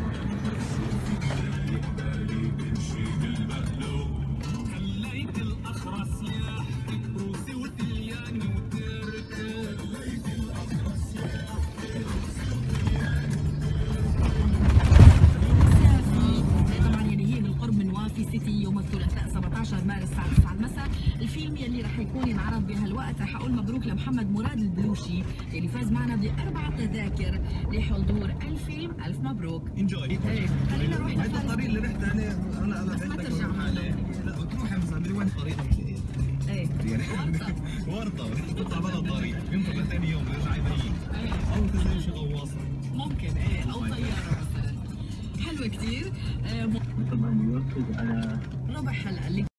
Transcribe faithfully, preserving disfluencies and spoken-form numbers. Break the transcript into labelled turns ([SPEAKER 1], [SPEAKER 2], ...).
[SPEAKER 1] مارس الساعة تسعة المساء. الفيلم يلي رح يكون ينعرض بهالوقت رح اقول مبروك لمحمد مراد البلوشي اللي فاز معنا باربع تذاكر لحضور الفيلم. الف مبروك.
[SPEAKER 2] انجوي.
[SPEAKER 1] ايه خلينا نروح
[SPEAKER 2] هذا الطريق اللي رحت عليه انا انا
[SPEAKER 1] ما ترجع عليه.
[SPEAKER 2] لا بتروح مثلا وين طريقه مش
[SPEAKER 1] ايه
[SPEAKER 2] يعني ورطه تطلع بلا الطريق يمكن ثاني يوم يرجع يبين او تنزل شي غواصه
[SPEAKER 1] ممكن ايه او طياره مثلا. حلوه كثير. آه م...
[SPEAKER 3] طبعا يركز على
[SPEAKER 1] ربع حلقه اللي